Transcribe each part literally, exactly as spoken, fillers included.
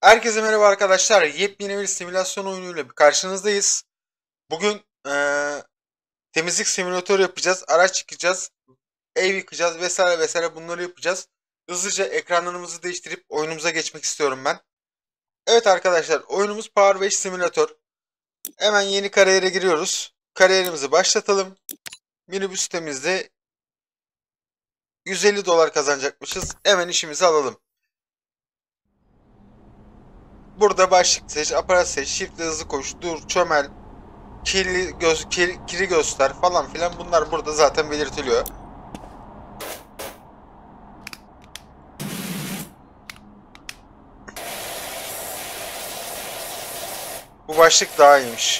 Herkese merhaba arkadaşlar. Yepyeni bir simülasyon oyunuyla bir karşınızdayız. Bugün eee, temizlik simülatörü yapacağız. Araç yıkayacağız. Ev yıkayacağız vesaire vesaire bunları yapacağız. Hızlıca ekranlarımızı değiştirip oyunumuza geçmek istiyorum ben. Evet arkadaşlar, oyunumuz Power beş Simülatör. Hemen yeni kariyere giriyoruz. Kariyerimizi başlatalım. Minibüs sitemizde yüz elli dolar kazanacakmışız. Hemen işimizi alalım. Burada başlık seç, aparat seç, shift hızlı koş, dur, çömel, kirli göz kir- kiri göster falan filan, bunlar burada zaten belirtiliyor. Bu başlık daha iyiymiş.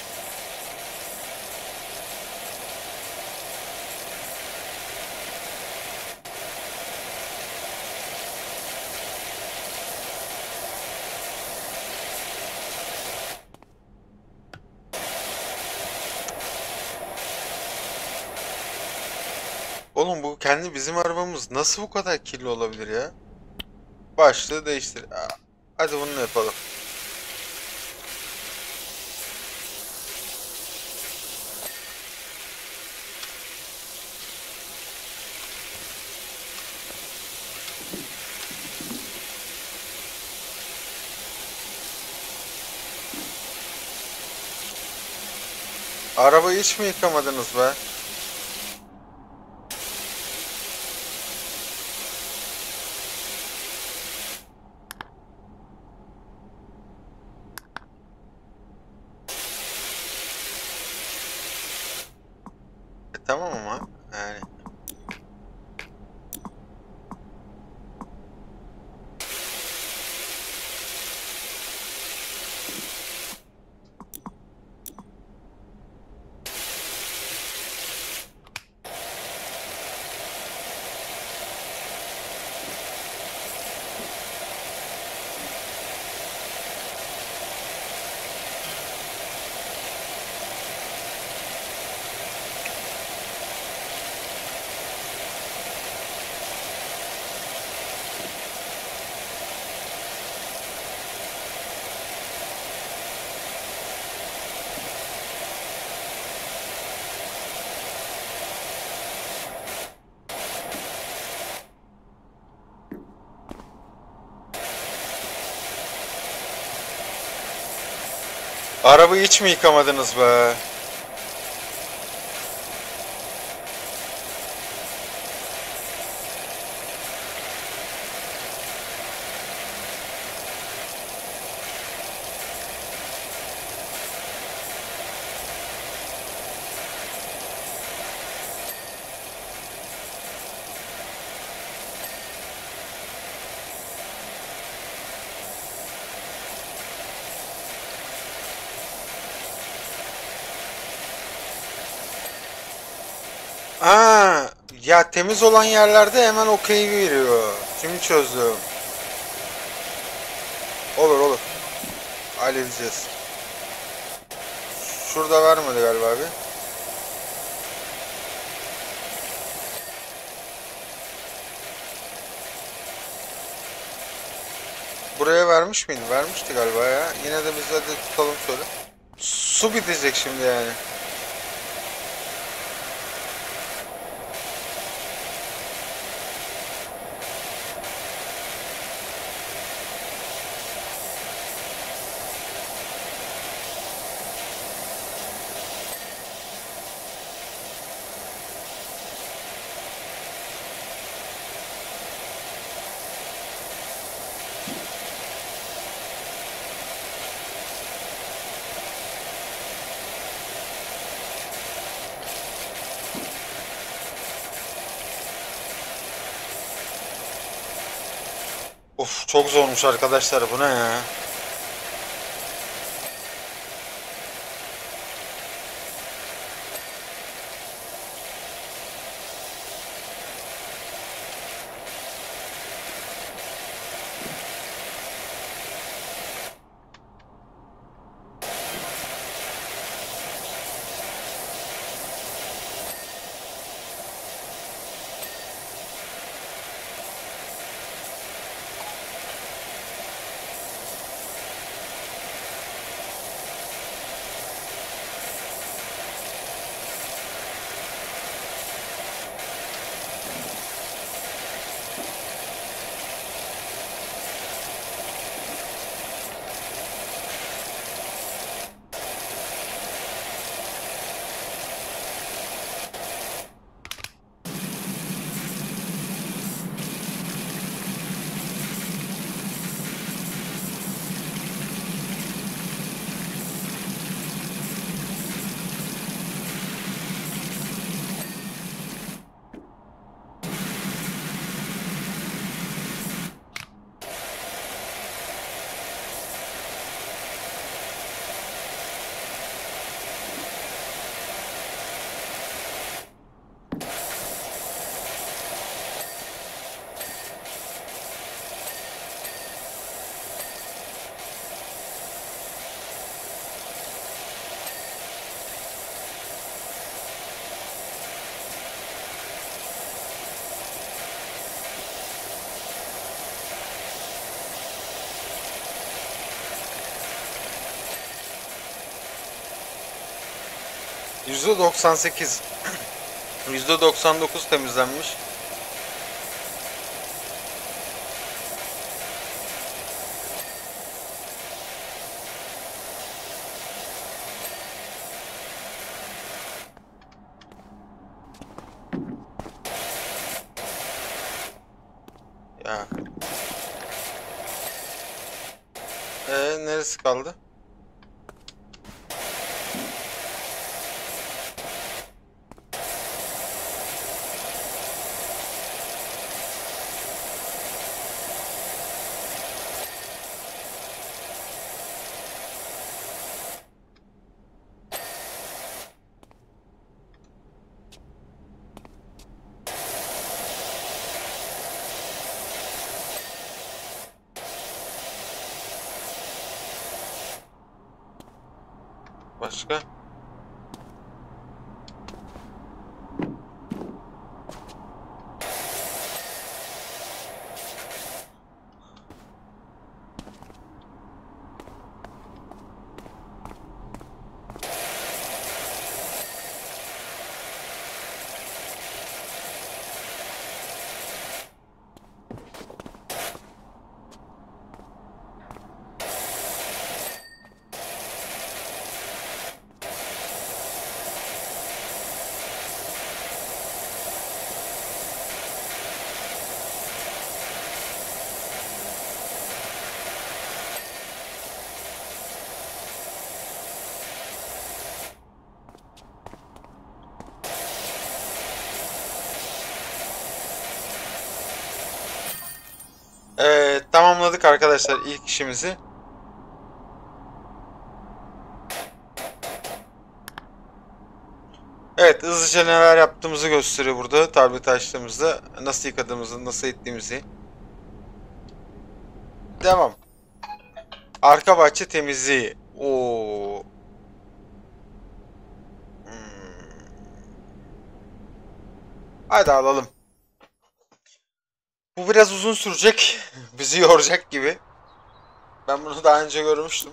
Oğlum, bu kendi bizim arabamız nasıl bu kadar kirli olabilir ya? Başlığı değiştir. Aa, hadi bunu yapalım. Arabayı hiç mi yıkamadınız be? E, tamam ama yani. Arabayı hiç mi yıkamadınız be? Aa, ya temiz olan yerlerde hemen okey veriyor. Şimdi çözdüm. Olur olur. Halledeceğiz. Şurada vermedi galiba abi. Buraya vermiş miydi? Vermişti galiba ya. Yine de biz hadi tutalım şöyle. Su bitecek şimdi yani. Of, çok zormuş arkadaşlar, bu ne ya? yüzde doksan sekiz. yüzde doksan dokuz temizlenmiş. Ya. Ee, neresi kaldı? Başka? Evet, tamamladık arkadaşlar ilk işimizi. Evet, hızlıca neler yaptığımızı gösteriyor burada tablet açtığımızda. Nasıl yıkadığımızı, nasıl ettiğimizi. Devam. Arka bahçe temizliği. Oo. Hmm. Hadi alalım. Bu biraz uzun sürecek. Bizi yoracak gibi. Ben bunu daha önce görmüştüm.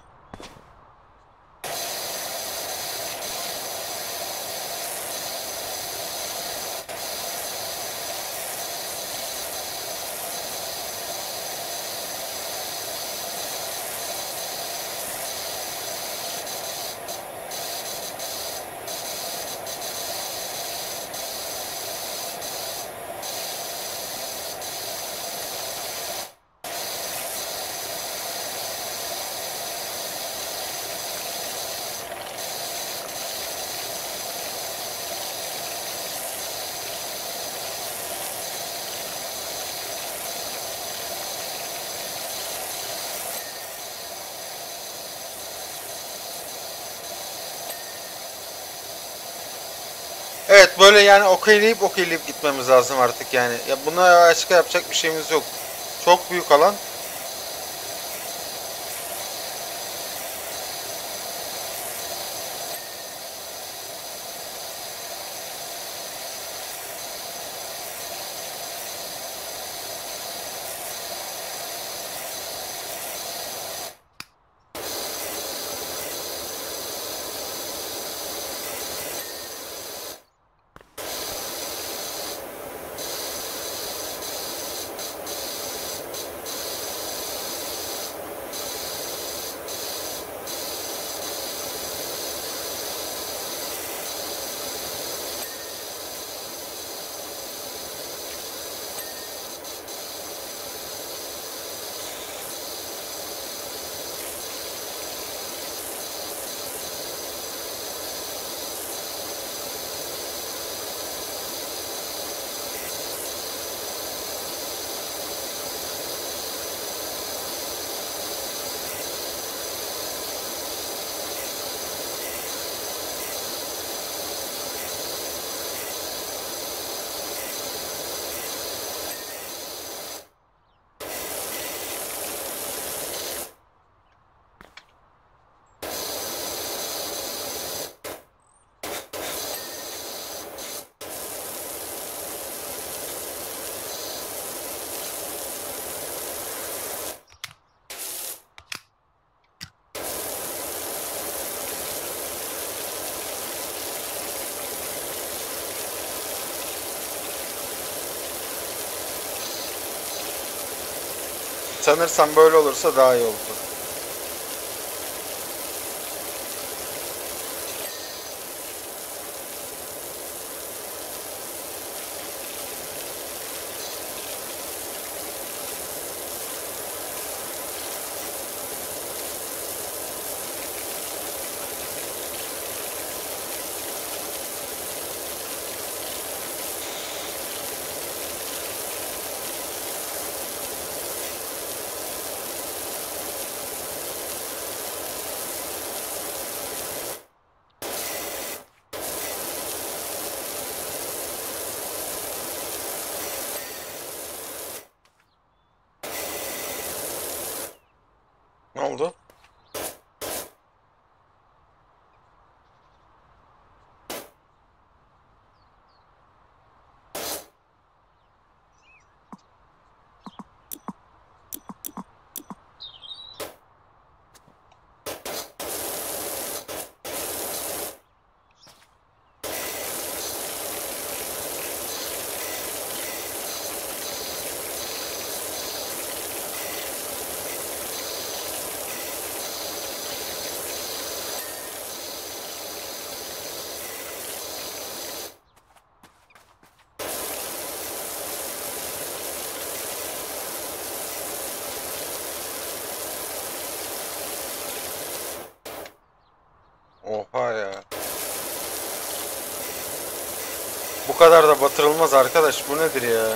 Evet, böyle yani okeyleyip okeyleyip gitmemiz lazım artık yani. Ya buna başka yapacak bir şeyimiz yok. Çok büyük alan. Sanırsam böyle olursa daha iyi oldu. Ne oldu? Oha ya. Bu kadar da batırılmaz arkadaş. Bu nedir ya?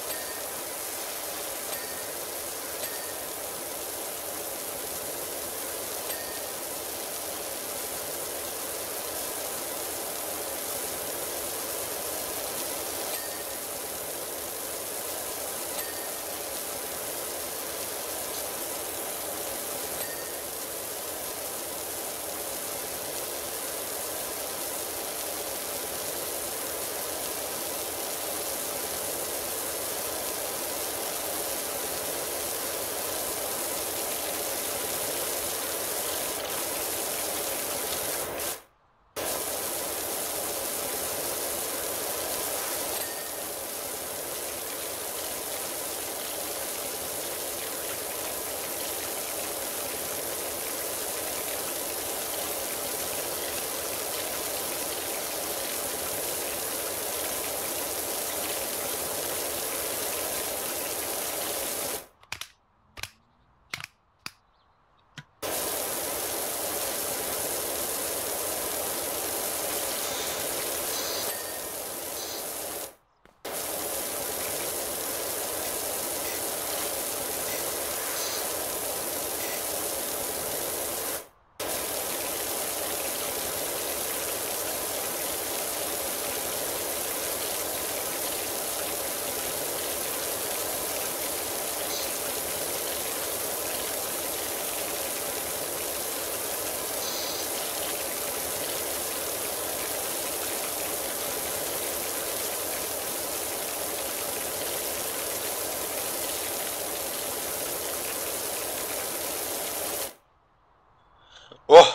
Oh!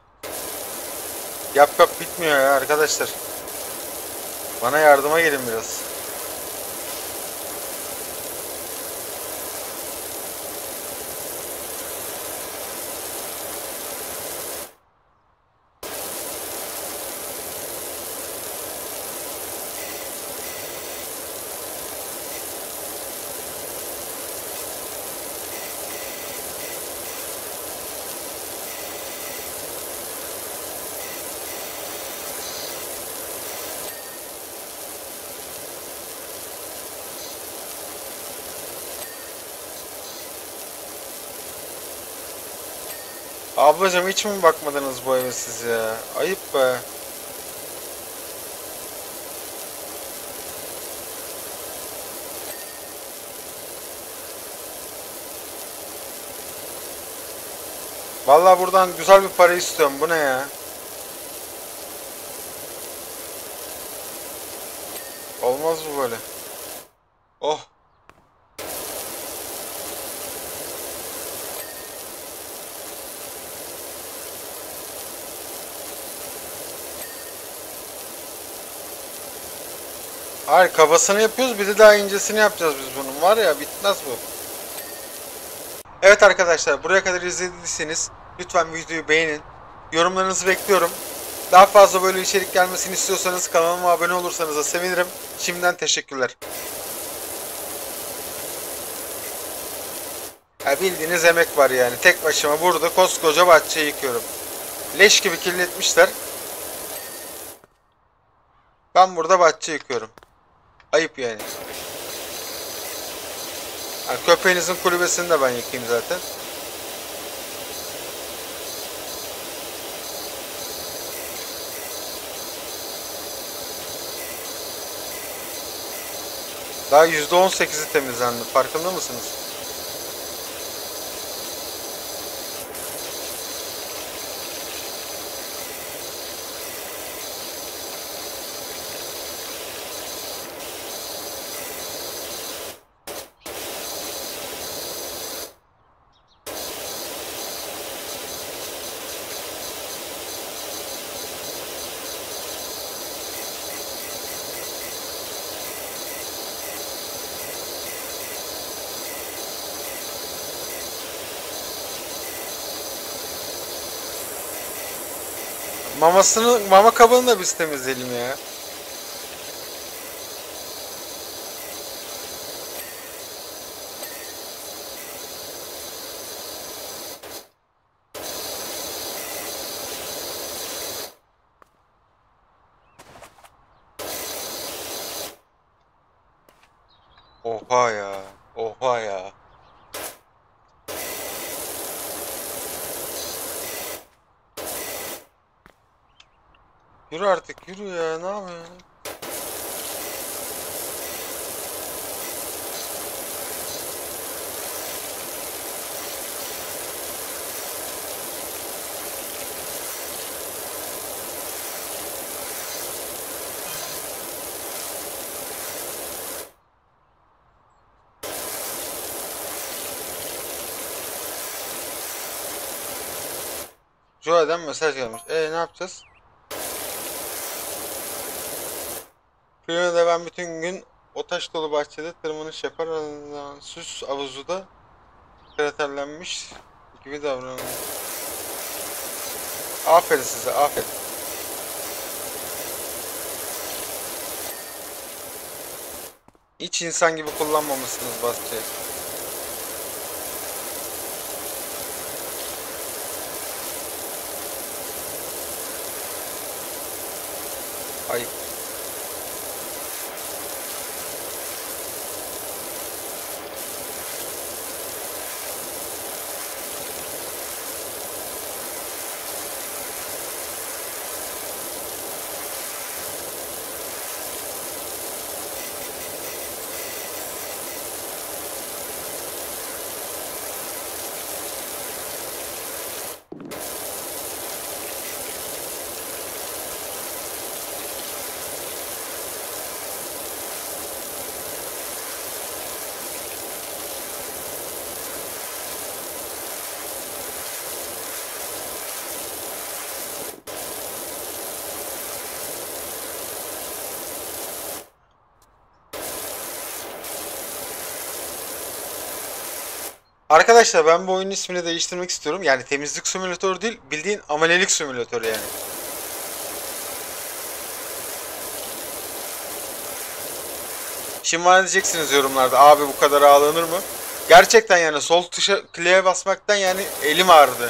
Yap yap bitmiyor ya arkadaşlar. Bana yardıma gelin biraz. Ablacığım hiç mi bakmadınız bu eve siz ya? Ayıp be. Vallahi buradan güzel bir para istiyorum. Bu ne ya? Olmaz bu böyle. Oh. Hayır kabasını yapıyoruz. Bir de daha incesini yapacağız biz bunun. Var ya bitmez bu. Evet arkadaşlar, buraya kadar izlediyseniz lütfen videoyu beğenin. Yorumlarınızı bekliyorum. Daha fazla böyle içerik gelmesini istiyorsanız kanalıma abone olursanız da sevinirim. Şimdiden teşekkürler. Ya bildiğiniz emek var yani. Tek başıma burada koskoca bahçeyi yıkıyorum. Leş gibi kirletmişler. Ben burada bahçe yıkıyorum. Ayıp yani. Yani köpeğinizin kulübesini de ben yıkayayım zaten. Daha yüzde on sekizi temizlendi. Farkında mısınız? Mamasını, mama kabını da biz temizleyelim ya. Oha ya. Oha ya. Yürü artık, yürü ya. Ne yapıyorsun? Joe'den mesaj gelmiş. E ne yapacağız? Köyüne ben bütün gün o taş dolu bahçede tırmanış yapar. Ardından süs havuzu da kraterlenmiş gibi davranıyor. Aferin size, aferin. Hiç insan gibi kullanmamışsınız bahçeyi. Ayıp. Arkadaşlar ben bu oyunun ismini değiştirmek istiyorum. Yani temizlik simülatörü değil, bildiğin amelelik simülatörü yani. Şimdi bana diyeceksiniz yorumlarda, abi bu kadar ağlanır mı? Gerçekten yani sol tuşa kliğe basmaktan yani elim ağrıdı.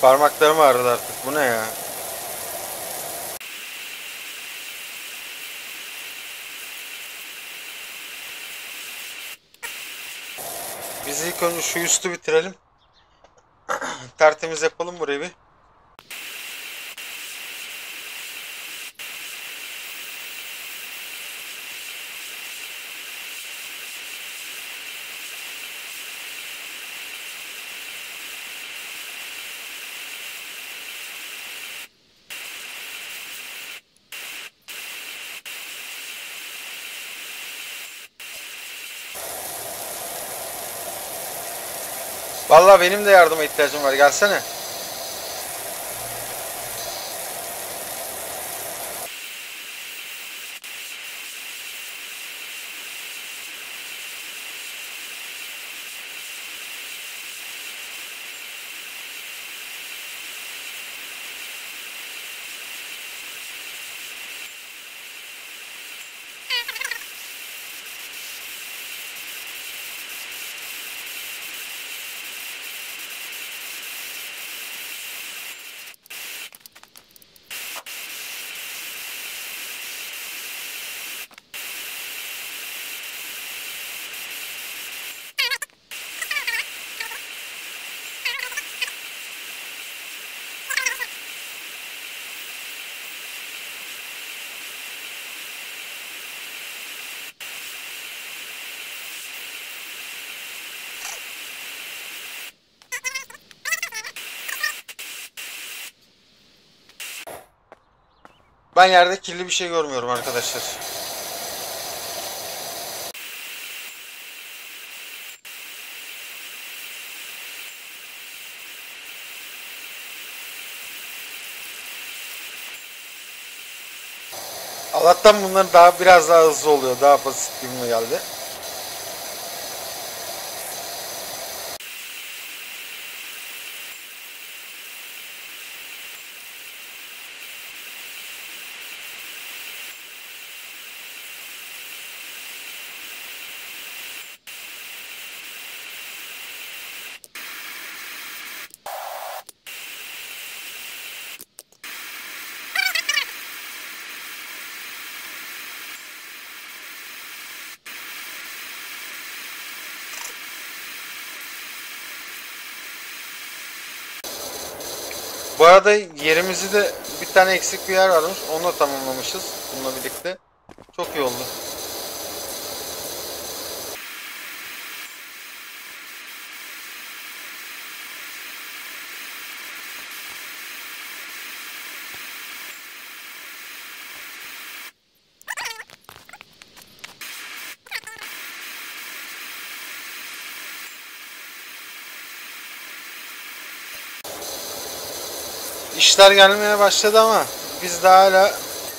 Parmaklarım ağrıdı artık. Bu ne ya? Biz ilk önce şu üstü bitirelim. Tertemiz yapalım burayı bir. Vallahi benim de yardıma ihtiyacım var. Gelsene. Ben yerde kirli bir şey görmüyorum arkadaşlar. Allah'tan bunlar daha biraz daha hızlı oluyor. Daha basit gibi geldi. Bu arada yerimizi de bir tane eksik bir yer varmış. Onu da tamamlamışız bununla birlikte. Çok iyi oldu. İşler gelmeye başladı ama biz daha hala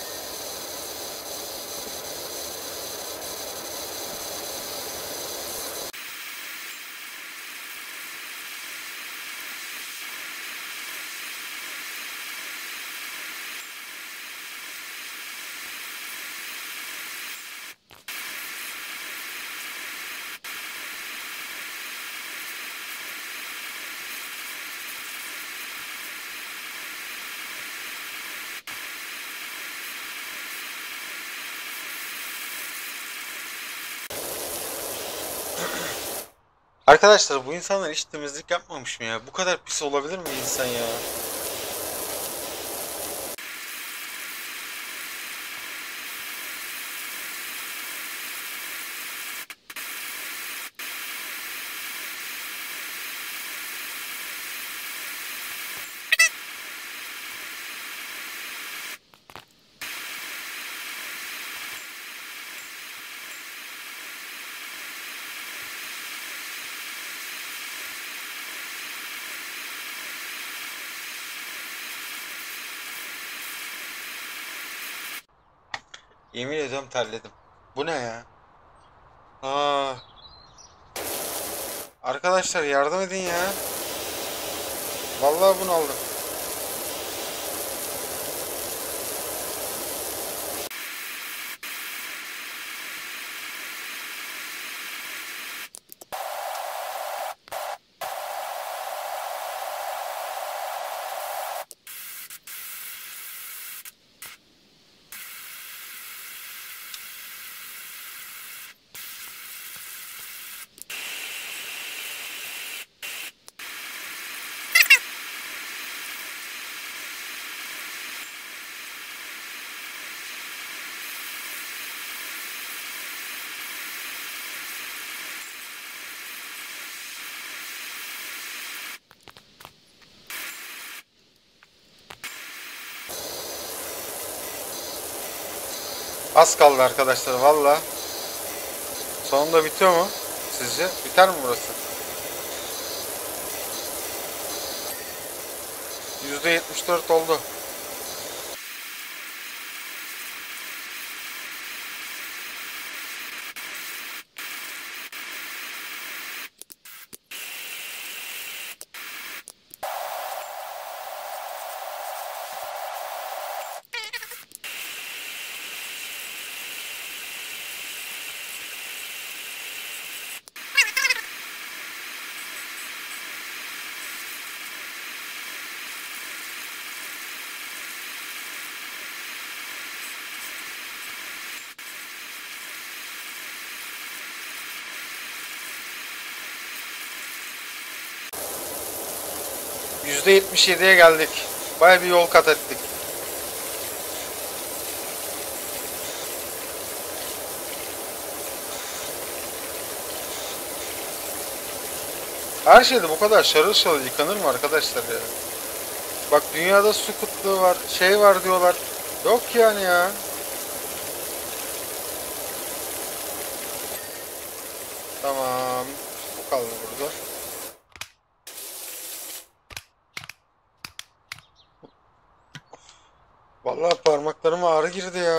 arkadaşlar bu insanlar hiç temizlik yapmamış mı ya? Bu kadar pis olabilir mi insan ya? Yemin ediyorum terledim. Bu ne ya? Aa, arkadaşlar yardım edin ya. Vallahi bunu aldım. Az kaldı arkadaşlar valla. Sonunda bitiyor mu? Sizce? Biter mi burası? yüzde yetmiş dört oldu. yüzde yetmiş yediye geldik. Baya bir yol kat ettik. Her şeyde bu kadar şarıl şarıl yıkanır mı arkadaşlar ya? Bak dünyada su kıtlığı var, şey var diyorlar. Yok yani ya. Tamam. Bu kaldı burada. Vallahi parmaklarıma ağrı girdi ya.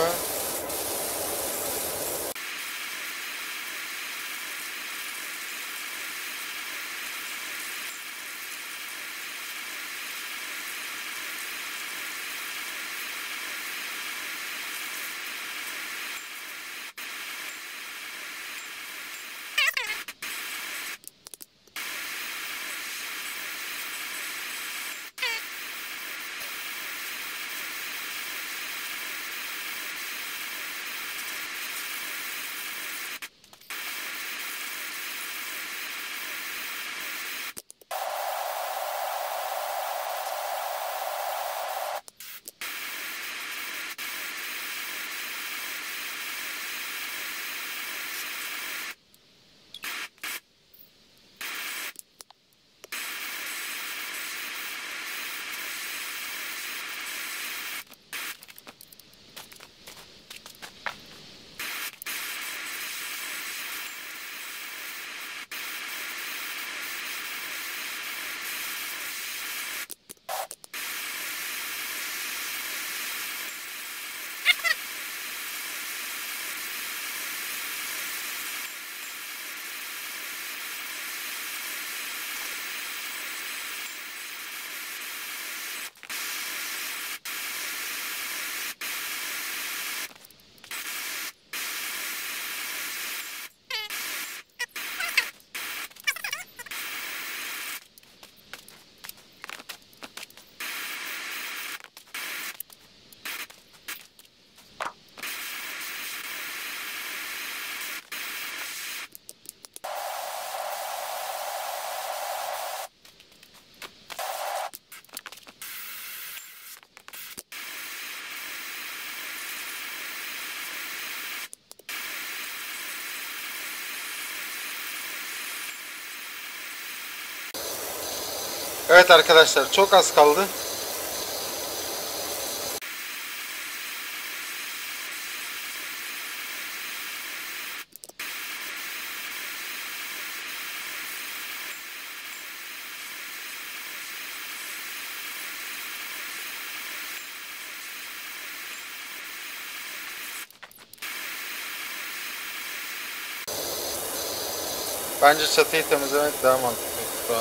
Evet arkadaşlar çok az kaldı. Bence çatıyı temizlemek daha mantıklı şu an.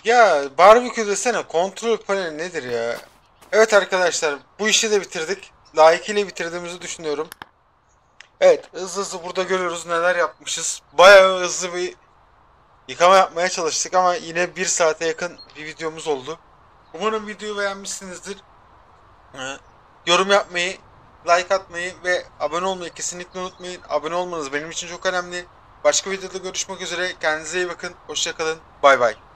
Ya barbekü desene, kontrol paneli nedir ya? Evet arkadaşlar, bu işi de bitirdik. Layıkıyla bitirdiğimizi düşünüyorum. Evet, hızlı hızlı burada görüyoruz neler yapmışız. Bayağı hızlı bir yıkama yapmaya çalıştık ama yine bir saate yakın bir videomuz oldu. Umarım videoyu beğenmişsinizdir. Ee, yorum yapmayı, like atmayı ve abone olmayı kesinlikle unutmayın. Abone olmanız benim için çok önemli. Başka videoda görüşmek üzere. Kendinize iyi bakın. Hoşça kalın. Bay bay.